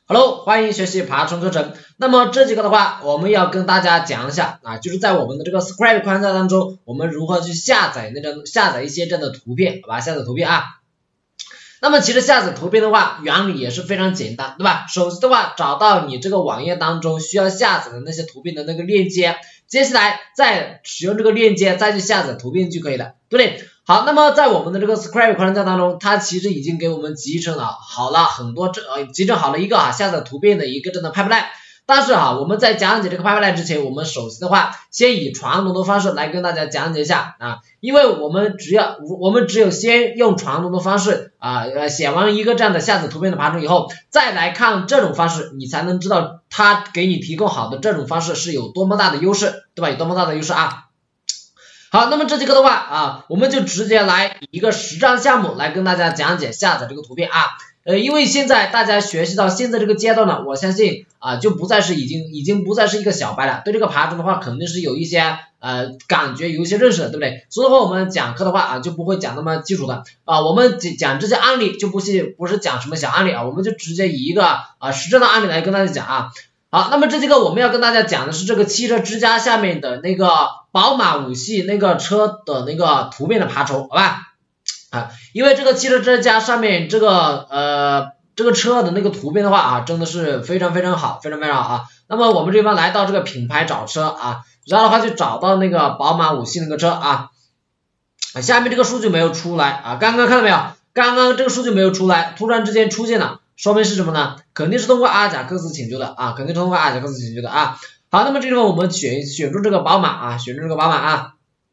Hello， 欢迎学习爬虫课程。那么这节课的话，我们要跟大家讲一下啊，就是在我们的这个 Scribe 框架当中，我们如何去下载一些这样的图片，好吧？下载图片啊。那么其实下载图片的话，原理也是非常简单，对吧？首先的话，找到你这个网页当中需要下载的那些图片的那个链接，接下来再使用这个链接再去下载图片就可以了，对不对？好，那么在我们的这个 Scribe 框架当中，它其实已经给我们集成好了一个下载图片的一个这样的 pipeline。但是我们在讲解这个 pipeline 之前，我们首先的话，先以传统的方式来跟大家讲解一下啊，因为我们只有先用传统的方式写完一个这样的下载图片的爬虫以后，再来看这种方式，你才能知道它给你提供好的这种方式是有多么大的优势，对吧？有多么大的优势啊！好，那么这节课的话我们就直接来以一个实战项目来跟大家讲解下载这个图片啊。因为现在大家学习到现在这个阶段呢，我相信就不再是已经不再是一个小白了，对这个爬虫的话肯定是有一些感觉，有一些认识的，对不对？所以说我们讲课的话就不会讲那么基础的我们讲这些案例就不是讲什么小案例我们就直接以一个实战的案例来跟大家讲好，那么这节课我们要跟大家讲的是这个汽车之家下面的那个宝马5系那个车的那个图片的爬虫，好吧？因为这个汽车之家上面这个车的那个图片的话真的是非常非常好，非常非常好那么我们这边来到这个品牌找车然后的话就找到那个宝马5系那个车下面这个数据没有出来刚刚看到没有？刚刚这个数据没有出来，突然之间出现了，说明是什么呢？肯定是通过阿贾克斯请求的肯定通过阿贾克斯请求的好，那么这地方我们选出这个宝马选出这个宝马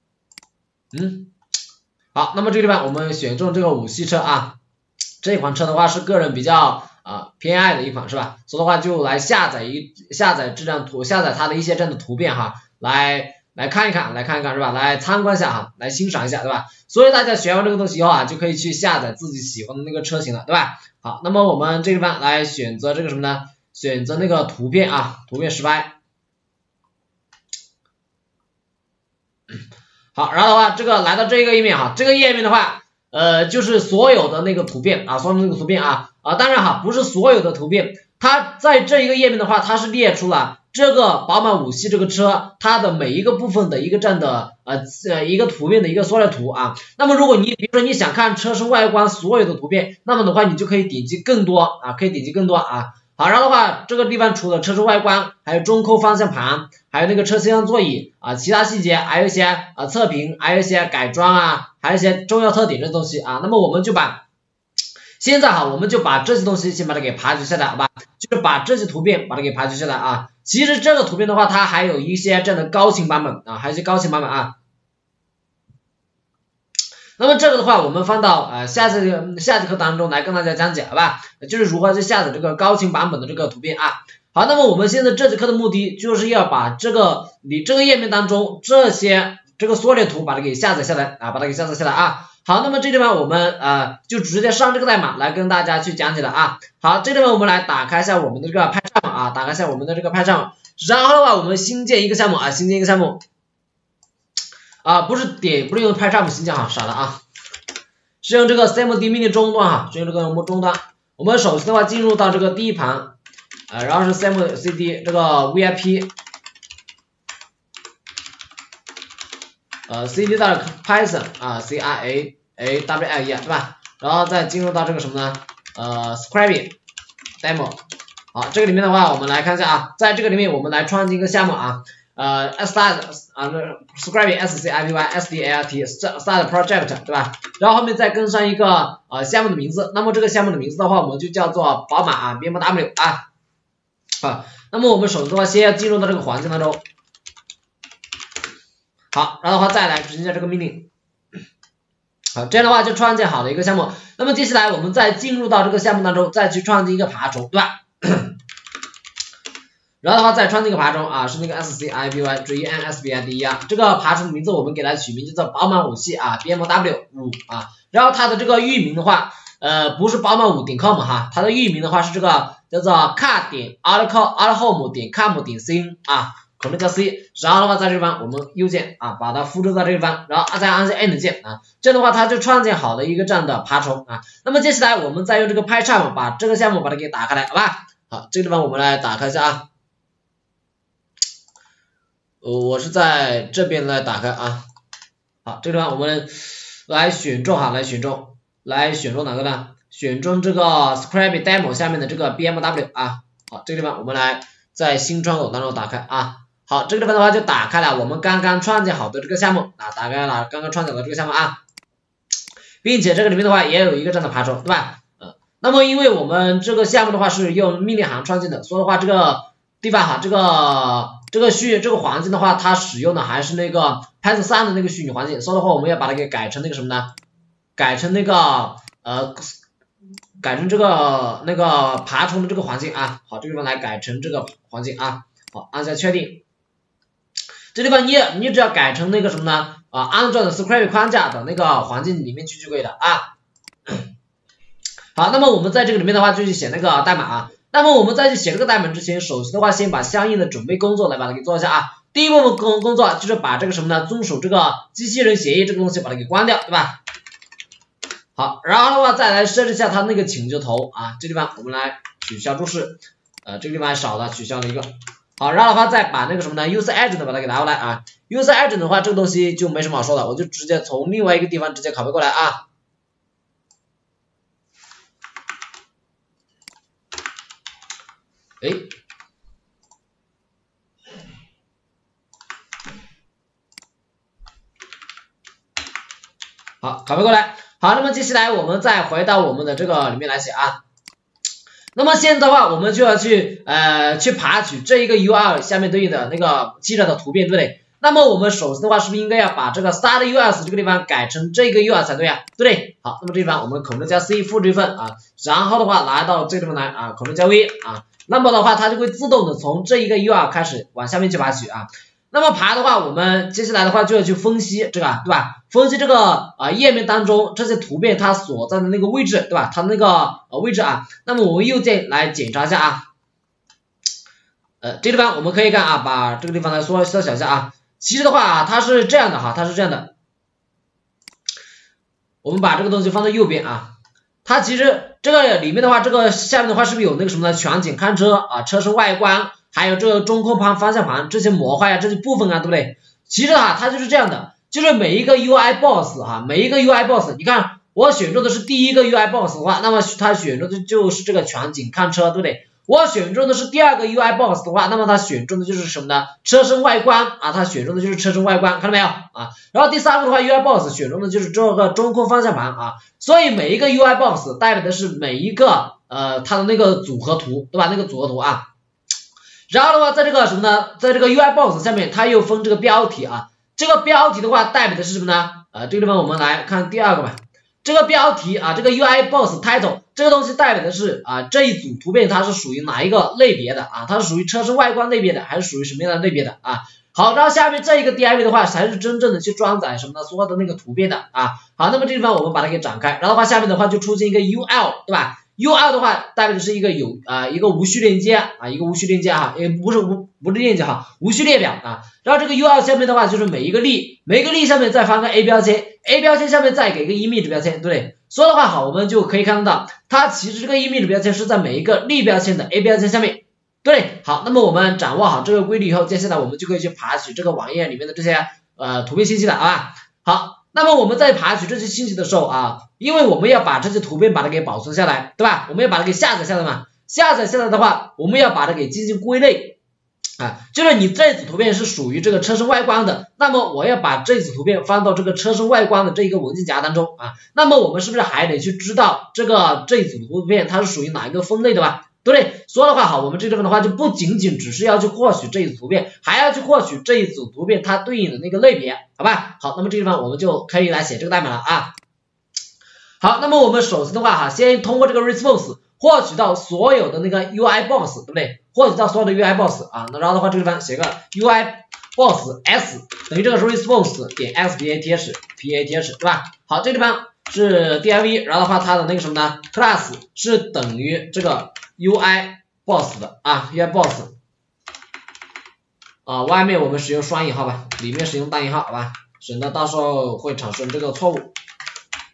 好，那么这个地方我们选中这个5系车这款车的话是个人比较偏爱的一款是吧？所以的话就来下载这张图，下载它的一些这样的图片来看一看是吧？来参观一下来欣赏一下对吧？所以大家学完这个东西以后就可以去下载自己喜欢的那个车型了，对吧？好，那么我们这个地方来选择这个什么呢？选择那个图片图片实拍。好，然后的话这个来到这个页面这个页面的话就是所有的那个图片所有的那个图片当然不是所有的图片，它在这一个页面的话，它是列出了这个宝马5系这个车它的每一个部分的一个这样的一个图片的一个缩略图那么如果比如说你想看车身外观所有的图片，那么的话你就可以点击更多好，然后的话这个地方除了车身外观，还有中控方向盘，还有那个车厢座椅其他细节，还有一些测评，还有一些改装还有一些重要特点的东西那么我们就现在我们就把这些东西先把它给爬取下来，好吧？就是把这些图片把它给爬取下来其实这个图片的话，它还有一些这样的高清版本还有一些高清版本那么这个的话，我们放到下节课当中来跟大家讲解，好吧？就是如何去下载这个高清版本的这个图片好，那么我们现在这节课的目的就是要把你这个页面当中这个缩略图把它给下载下来好，那么这地方我们就直接上这个代码来跟大家去讲解了好，这地方我们来打开一下我们的这个派项打开一下我们的这个派项然后的话我们新建一个项目不是用派项新建傻了是用这个 cmd 命令终端是用这个终端。我们首先的话进入到这个第一盘然后是 cmcd 这个 VIP cd Python CRAAWLE 对吧？然后再进入到这个什么呢Scribe demo 好，这个里面的话我们来看一下在这个里面我们来创建一个项目start Scribe SCIPY SDLT start project 对吧？然后后面再跟上一个项目的名字，那么这个项目的名字的话我们就叫做宝马BMW那么我们首先的话先要进入到这个环境当中好，然后的话再来执行一下这个命令好，这样的话就创建好了一个项目。那么接下来我们再进入到这个项目当中再去创建一个爬虫对吧？然后的话再创建一个爬虫是那个 SCIBYGNSBID 这个爬虫的名字我们给它取名叫做宝马5系BMW 5然后它的这个域名的话不是宝马5.com 它的域名的话是这个叫做 car.alhome.com.cn可能叫 C， 然后的话在这地方我们右键把它复制到这地方，然后再按下 End 键这样的话它就创建好了一个这样的爬虫那么接下来我们再用这个 PyCharm 把这个项目把它给打开来，好吧？ 好，这个地方我们来打开一下啊。我是在这边来打开啊。好，这个地方我们来选中哈，来选中哪个呢？选中这个 Scrabble Demo 下面的这个 BMW 啊。好，这个地方我们来在新窗口当中打开啊。好，这个地方的话就打开了我们刚刚创建好的这个项目啊，打开了刚刚创建的这个项目啊，并且这个里面的话也有一个这样的爬虫，对吧？那么因为我们这个项目的话是用命令行创建的，所以的话这个地方哈，这个环境的话，它使用的还是那个 Python 3的那个虚拟环境，所以的话我们要把它给改成那个什么呢？改成这个那个爬虫的这个环境啊。好，这个地方来改成这个环境啊。好，按下确定。这地方你只要改成那个什么呢？安卓的 Scrabble 框架的那个环境里面去就可以了啊。好，那么我们在这个里面的话就去写那个代码啊。那么我们在去写这个代码之前，首先的话先把相应的准备工作来把它给做一下啊。第一部分工作就是把这个什么呢，遵守这个机器人协议这个东西把它给关掉，对吧？好，然后的话再来设置一下它那个请求头啊，这地方我们来取消注释，这个地方少了，取消了一个。好，然后的话再把那个什么呢 user agent 把它给拿过来啊。user agent 的话这个东西就没什么好说的，我就直接从另外一个地方直接拷贝过来啊。好，拷贝过来。好，那么接下来我们再回到我们的这个里面来写啊。那么现在的话，我们就要去爬取这一个 URL 下面对应的那个记者的图片，对不对？那么我们首先的话，是不是应该要把这个 start US 这个地方改成这个 URL 才对啊，对不对？好，那么这地方我们 Ctrl 加 C 复制一份啊，然后的话来到这个地方来啊 ，Ctrl 加 V 啊，那么的话它就会自动的从这一个 URL 开始往下面去爬取啊。那么爬的话，我们接下来的话就要去分析这个，对吧？分析这个页面当中这些图片它所在的那个位置，对吧？它那个位置啊。那么我们右键来检查一下啊。这地方我们可以看啊，把这个地方来缩小一下啊。其实的话它是这样的哈，它是这样的。我们把这个东西放在右边啊。它其实这个里面的话，这个下面的话是不是有那个什么呢？全景看车啊，车身外观。还有这个中控盘、方向盘这些模块啊，这些部分啊，对不对？其实啊，它就是这样的，就是每一个 UI box 哈，每一个 UI box， 你看我选中的是第一个 UI box 的话，那么它选中的就是这个全景看车，对不对？我选中的是第二个 UI box 的话，那么它选中的就是什么呢？车身外观啊，它选中的就是车身外观，看到没有啊？然后第三个的话 UI box 选中的就是这个中控方向盘啊，所以每一个 UI box 代表的是每一个它的那个组合图，对吧？那个组合图啊。然后的话，在这个什么呢？在这个 UI box 下面，它又分这个标题啊。这个标题的话，代表的是什么呢？这个地方我们来看第二个吧。这个标题啊，这个 UI box title 这个东西代表的是这一组图片它是属于哪一个类别的啊？它是属于车身外观类别的，还是属于什么样的类别的啊？好，然后下面这一个 div 的话，才是真正的去装载什么呢？所有的那个图片的啊。好，那么这地方我们把它给展开，然后的话下面的话就出现一个 UL， 对吧？UL 的话代表的是一个一个无序链接啊，一个无序链接哈，也不是链接哈，无序列表啊。然后这个 UL 下面的话就是每一个例下面再放个 A 标签 ，A 标签下面再给个 image 标签，对不对？所以的话好，我们就可以看到它其实这个 image 标签是在每一个例标签的 A 标签下面，对。好，那么我们掌握好这个规律以后，接下来我们就可以去爬取这个网页里面的这些图片信息了，好吧？好。那么我们在爬取这些信息的时候啊，因为我们要把这些图片把它给保存下来，对吧？我们要把它给下载下来嘛。下载下来的话，我们要把它给进行归类啊，就是你这组图片是属于这个车身外观的，那么我要把这组图片放到这个车身外观的这一个文件夹当中啊。那么我们是不是还得去知道这组图片它是属于哪一个分类的吧？对不对？所以的话好，我们这地方的话就不仅仅只是要去获取这一组图片，还要去获取这一组图片它对应的那个类别，好吧？好，那么这地方我们就可以来写这个代码了啊。好，那么我们首先的话先通过这个 response 获取到所有的那个 UI box， 对不对？获取到所有的 UI box 啊，那然后的话这个地方写个 UI box s 等于这个是 response 点 xpath 对吧？好，这个地方是 div， 然后的话它的那个什么呢 class 是等于这个UI box 的啊 ，UI box 外面我们使用双引号吧，里面使用单引号，好吧，省得到时候会产生这个错误。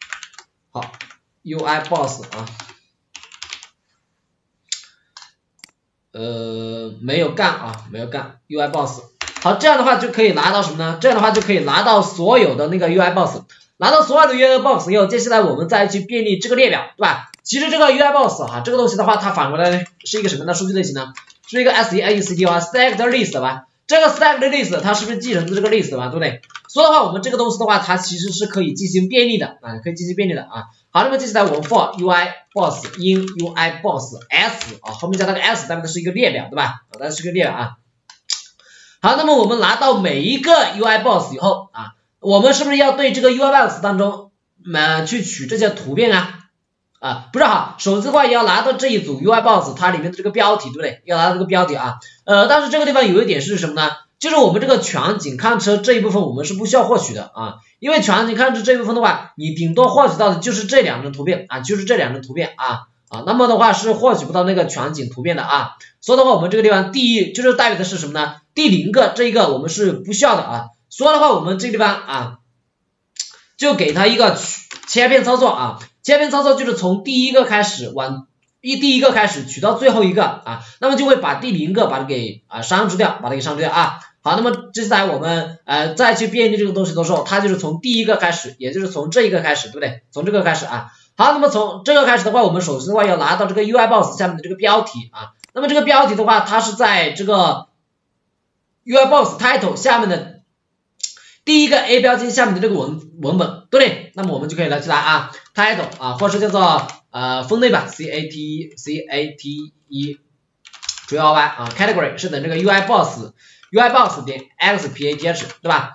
好 ，UI box 啊， 没有干啊，没有干 UI box。好，这样的话就可以拿到什么呢？这样的话就可以拿到所有的那个 UI box， 拿到所有的 UI box 以后，接下来我们再去便利这个列表，对吧？其实这个 UI box 哈，这个东西的话，它反过来是一个什么样的数据类型呢？是一个 SEAECD 啊 stacked list 吧？这个 stacked list 它是不是继承的这个 list 吧？对不对？所以的话，我们这个东西的话，它其实是可以进行便利的啊，可以进行便利的啊。好，那么接下来我们 for UI box in UI box s 啊，后面加那个 s 代表的是一个列表，对吧？啊，它是一个列表啊。好，那么我们拿到每一个 UI box 以后啊，我们是不是要对这个 UI box 当中去取这些图片啊？不是哈，首先的话也要拿到这一组 UI box 它里面的这个标题，对不对？要拿到这个标题啊。但是这个地方有一点是什么呢？就是我们这个全景看车这一部分我们是不需要获取的啊，因为全景看车这一部分的话，你顶多获取到的就是这两张图片啊，就是这两张图片啊。那么的话是获取不到那个全景图片的啊，所以的话我们这个地方就是代表的是什么呢？第0个这一个我们是不需要的啊，所以的话我们这个地方啊就给它一个切片操作啊，切片操作就是从第一个开始第一个开始取到最后一个啊，那么就会把第0个把它给删除掉，把它给删除掉啊。好，那么接下来我们再去便利这个东西的时候，它就是从第一个开始，也就是从这一个开始，对不对？从这个开始啊。好，那么从这个开始的话，我们首先的话要拿到这个 UI box 下面的这个标题啊。那么这个标题的话，它是在这个 UI box title 下面的第一个 A 标签下面的这个文本，对不对？那么我们就可以来去拿title 或者是叫做分类吧 CATE 主要category 是等这个 UI box 点 XPATH 对吧？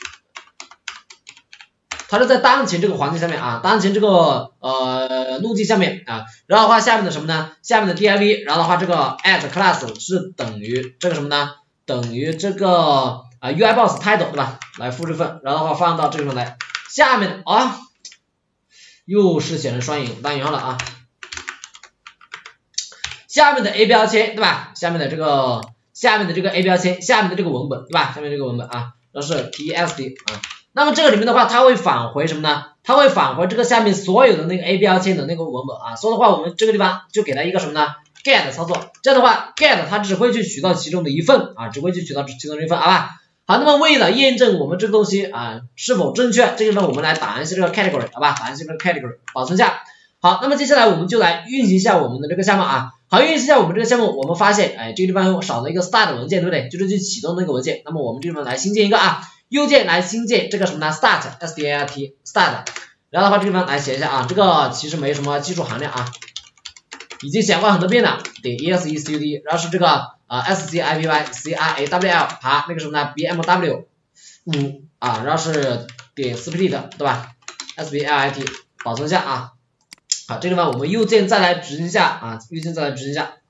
它是在当前这个环境下面当前这个路径下面然后的话下面的什么呢？下面的 div， 然后的话这个 at class 是等于这个什么呢？等于这个UI box title 对吧？来复制份，然后的话放到这个地方来，下面又是写成双引单引号了下面的 A 标签对吧？下面的这个 A 标签，下面的这个文本对吧？下面这个文本这是 TXT 那么这个里面的话，它会返回什么呢？它会返回这个下面所有的那个 A 标签的那个文本所以的话，我们这个地方就给它一个什么呢 ？get 操作，这样的话 get 它只会去取到其中的一份只会去取到其中的一份好吧？好，那么为了验证我们这个东西是否正确，这个呢我们来打一下这个 category 好吧？打一下这个 category 保存下。好，那么接下来我们就来运行一下我们的这个项目好，运行一下我们这个项目，我们发现这个地方少了一个 start 文件，对不对？就是去启动那个文件。那么我们这地方来新建一个右键来新建这个什么呢 start start， 然后的话这个地方来写一下这个其实没什么技术含量已经写过很多遍了，点 execud， 然后是这个scipycrawl 爬那个什么呢 bmw 5然后是点 split 对吧 split 保存一下好，这个地方我们右键再来执行一下右键再来执行一下。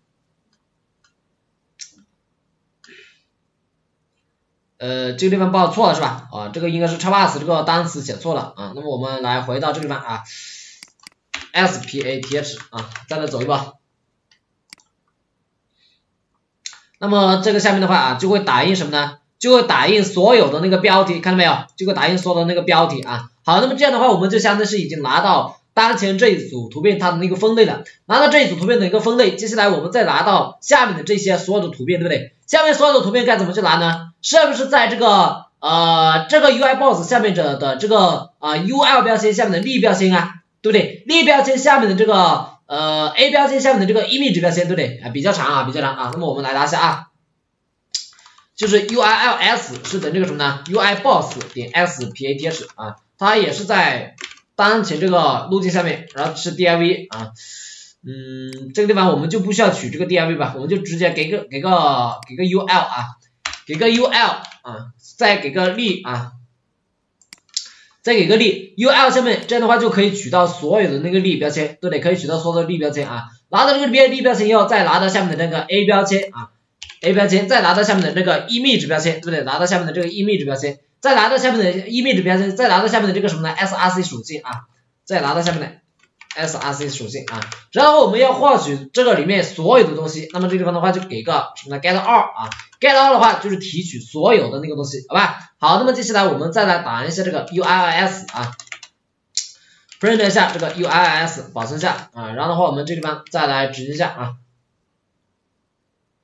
这个地方报错了是吧？这个应该是 XPath 这个单词写错了那么我们来回到这个地方SPATH 再来走一步。那么这个下面的话就会打印什么呢？就会打印所有的那个标题，看到没有？就会打印所有的那个标题好，那么这样的话我们就相当于是已经拿到当前这一组图片它的那个分类了，拿到这一组图片的一个分类，接下来我们再拿到下面的这些所有的图片，对不对？下面所有的图片该怎么去拿呢？是不是在这个这个 UI box 下面的这个UL 标签下面的例标签对不对？例标签下面的这个A 标签下面的这个 image 标签，对不对？比较长比较长那么我们来拿下就是 URLs 是等这个什么呢 ？UI box 点 XPATH 它也是在当前这个路径下面，然后是 div 这个地方我们就不需要取这个 div 吧，我们就直接给个 UL 给个 UL 再给个例再给个例 UL 下面，这样的话就可以取到所有的那个例标签，对不对？可以取到所有的例标签拿到这个例标签以后，再拿到下面的那个 A 标签A 标签，再拿到下面的那个 image 标签，对不对？拿到下面的这个 image 标签，再拿到下面的 image 标签，再拿到下面的这个什么呢 src 属性再拿到下面的 src 属性然后我们要获取这个里面所有的东西，那么这个地方的话就给个什么呢 get all get all 的话就是提取所有的那个东西，好吧？好，那么接下来我们再来打一下这个 URLs print 一下这个 URLs 保存下然后的话我们这个地方再来执行一下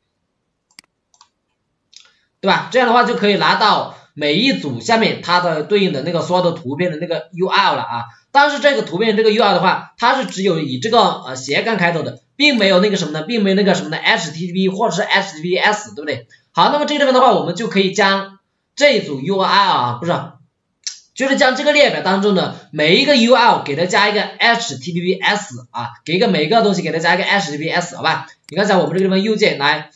对吧？这样的话就可以拿到每一组下面它的对应的那个所有的图片的那个 URL 了啊。但是这个图片这个 URL 的话，它是只有以这个斜杠开头的，并没有那个什么呢，并没有那个什么呢 HTTP 或者是 HTTPS， 对不对？好，那么这个地方的话，我们就可以将这一组 URL 啊，不是，就是将这个列表当中的每一个 URL 给它加一个 HTTPS 啊，给每个东西给它加一个 HTTPS， 好吧？你看一下我们这个地方右键来，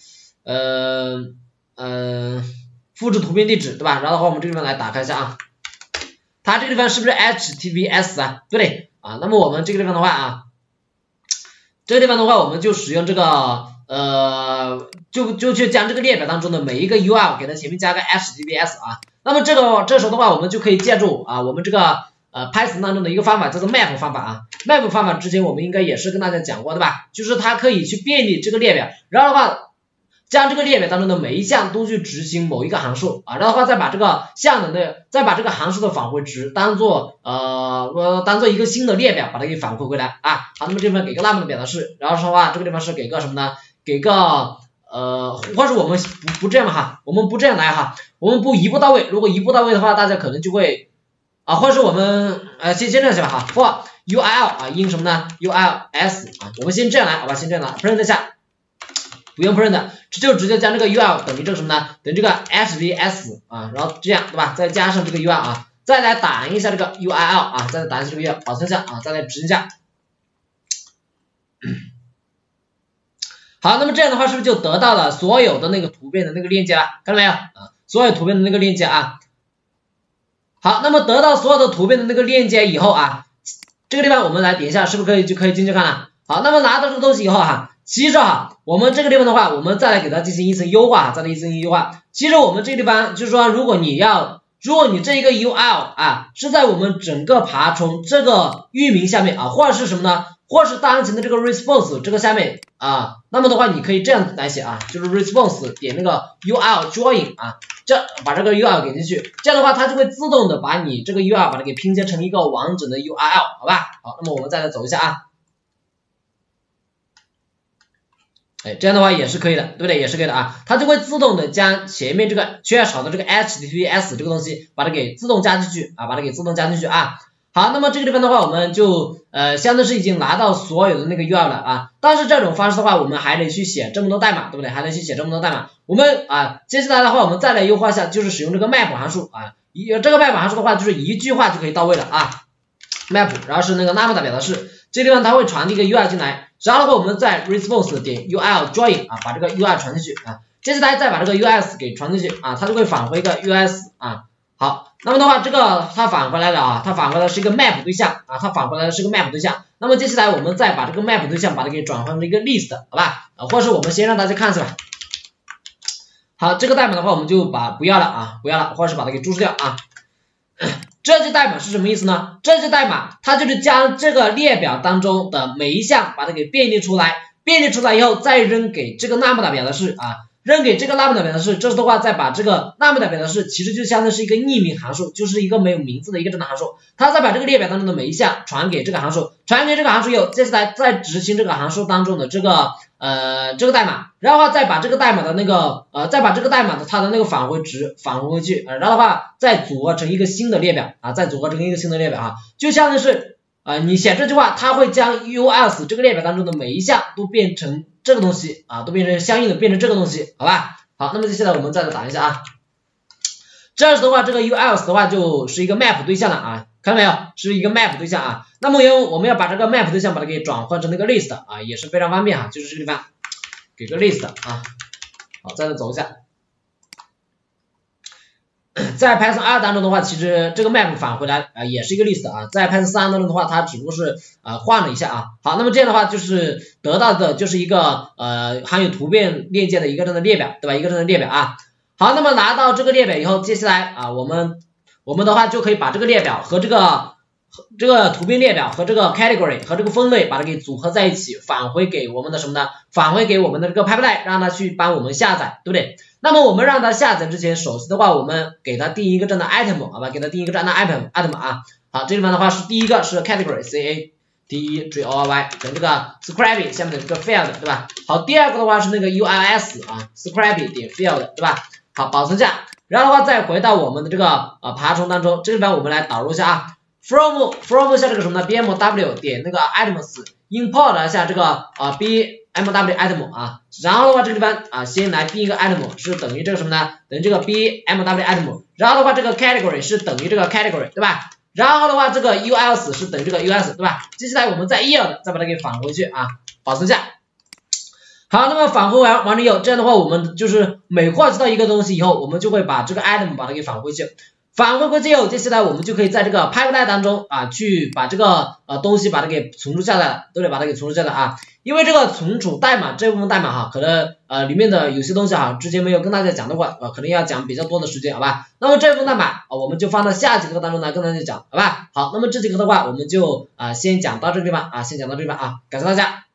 复制图片地址，对吧？然后的话我们这个地方来打开一下啊，它这个地方是不是 HTTPS 啊？对不对啊？那么我们这个地方的话啊，这个地方的话我们就使用这个就去将这个列表当中的每一个 URL 给它前面加个 HTTPS 啊。那么这时候的话我们就可以借助啊我们这个Python 当中的一个方法叫做 map 方法啊。map 方法之前我们应该也是跟大家讲过对吧？就是它可以去便利这个列表，然后的话将这个列表当中的每一项都去执行某一个函数啊，然后的话再把这个再把这个函数的返回值当做一个新的列表把它给返回回来啊。好，那么这边给个那么的表达式，然后说话这个地方是给个什么呢？给个或者我们不这样哈，我们不这样来哈，我们不一步到位，如果一步到位的话，大家可能就会啊，或者是我们先这样写吧哈，或 URL 啊in什么呢 URLs 啊，我们先这样来好吧，先这样来 print 一下。不用 print， 就直接将这个 URL 等于这个什么呢？等于这个 HTTPS 啊，然后这样对吧？再加上这个 URL 啊，再来打印一下这个 URL 啊，再来打印这个 URL， 保存一下啊，再来执行一下。好，那么这样的话是不是就得到了所有的那个图片的那个链接了？看到没有啊？所有图片的那个链接啊。好，那么得到所有的图片的那个链接以后啊，这个地方我们来点一下，是不是可以进去看了？好，那么拿到这个东西以后哈，其实哈，我们这个地方的话，我们再来给它进行一层优化，再来一层优化。其实我们这个地方就是说，如果你这一个 URL 啊是在我们整个爬虫这个域名下面啊，或者是什么呢？或者是当前的这个 response 这个下面啊，那么的话你可以这样来写啊，就是 response 点那个 URL join 啊，把这个 URL 给进去，这样的话它就会自动的把你这个 URL 把它给拼接成一个完整的 URL， 好吧？好，那么我们再来走一下啊。这样的话也是可以的，对不对？也是可以的啊，它就会自动的将前面这个缺少的这个 HTTPS 这个东西把它给自动加进去啊，把它给自动加进去啊。好，那么这个地方的话我们就相当是已经拿到所有的那个 URL 了啊，但是这种方式的话我们还得去写这么多代码，对不对？还得去写这么多代码。我们接下来的话我们再来优化一下，就是使用这个 map 函数啊，这个 map 函数的话就是一句话就可以到位了啊。map 然后是那个那么的表达式，这个地方它会传递一个 URL 进来，然后的话我们在 response 点 URL join 啊，把这个 URL 传进去啊，接下来再把这个 URL 给传进去啊，它就会返回一个 URL 啊。好，那么的话这个它返回来了啊，它返回来是一个 map 对象啊，它返回来是个 map 对象。那么接下来我们再把这个 map 对象把它给转换成一个 list， 好吧？或是我们先让大家看一下吧。好，这个代码的话我们就不要了啊，或者是把它给注释掉啊。这句代码是什么意思呢？这句代码它就是将这个列表当中的每一项把它给便利出来，便利出来以后再扔给这个那么的表达式啊，扔给这个那么的表达式，这时的话再把这个那么的表达式其实就相当于是一个匿名函数，就是一个没有名字的一个正常函数，它再把这个列表当中的每一项传给这个函数，传给这个函数以后，接下来再执行这个函数当中的这个代码，然后的话再把这个代码的那个它的那个返回值返回回去，然后的话再组合成一个新的列表啊，就相当于是你写这句话，它会将 URLs 这个列表当中的每一项都变成这个东西啊，都变成相应的变成这个东西，好吧？好，那么接下来我们再来打一下啊，这时的话这个 URLs 的话就是一个 map 对象了啊，看到没有？是一个 map 对象啊。那么我们要把这个 map 对象把它给转换成那个 list 啊，也是非常方便啊，就是这个地方给个 list 啊。好，再来走一下。在 Python 2当中的话，其实这个 map 返回来也是一个 list 啊，在 Python 3当中的话，它只不过是换了一下啊。好，那么这样的话就是得到的就是一个含有图片链接的一个这样的列表，对吧？一个这样的列表啊。好，那么拿到这个列表以后，接下来我们的话就可以把这个列表和这个图片列表和这个 category 和这个分类把它给组合在一起，返回给我们的什么呢？返回给我们的这个 pipeline， 让它去帮我们下载，对不对？那么我们让它下载之前，首先的话我们给它定一个这样的 item， 好吧？给它定一个这样的 item 啊。好，这地方的话是第一个是 category category 跟这个 Scrappy 下面的这个 field， 对吧？好，第二个的话是那个 URLs 啊 Scrappy 点 field， 对吧？ 好，保存下，然后的话再回到我们的这个爬虫当中，这个地方我们来导入一下啊 ，from 下这个什么呢 ？bmw 点那个 items import 一下这个bmw item 啊，然后的话这个地方先来定一个 item 是等于这个什么呢？等于这个 bmw item， 然后的话这个 category 是等于这个 category 对吧？然后的话这个 us 是等于这个 us 对吧？接下来我们再再把它给返回去啊，保存下。好，那么返回完了以后，这样的话我们就是每获取到一个东西以后，我们就会把这个 item 把它给返回去。返回过去以后，接下来我们就可以在这个 pipeline 当中去把这个东西把它给存储下来了，对不对？把它给存储下来啊。因为这个存储代码这部分代码哈，可能里面的有些东西之前没有跟大家讲到过，可能要讲比较多的时间，好吧？那么这部分代码我们就放到下节课当中来跟大家讲，好吧？好，那么这节课的话，我们就先讲到这个地方先讲到这个地方感谢大家。